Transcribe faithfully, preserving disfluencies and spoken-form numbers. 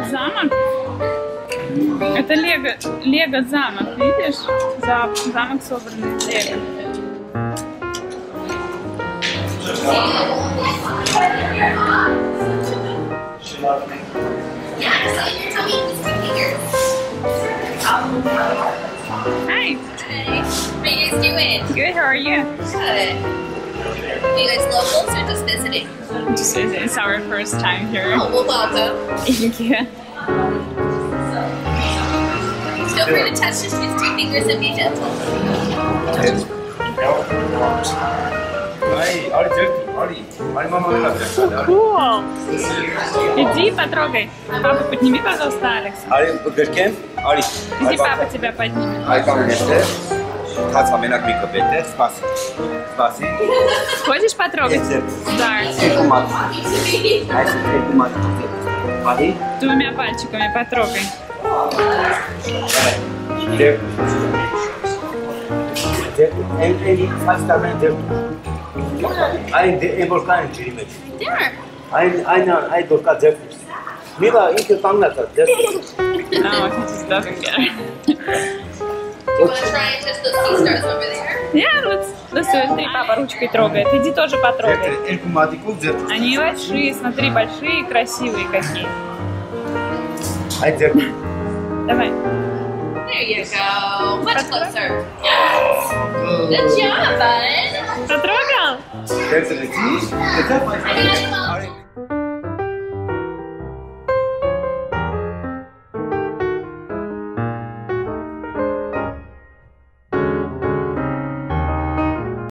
замок. Это лего, лего замок, видишь? Замок собранный из лего. Hi. Hey. How you guys doing? Good. How are you? Good. Are you guys locals or just visiting? Just it's our first time here. Oh, well, welcome. Thank you. Feel free to touch the shoes, two fingers, and be gentle. Cool. Иди потрогай. Папа, подними, пожалуйста, Алекс. Иди, папа тебя поднимет. Хочешь потрогать? Да. Двумя пальчиками потрогай. No, he just doesn't get it. You want to try and touch those sea stars over there? Yeah, let's, let's do it. Ты, папа ручкой трогает. Иди тоже потрогай. Они большие, смотри, большие и красивые какие. Давай. There you go. Much closer. Yes. Good job, bud. Потрогал? Animal.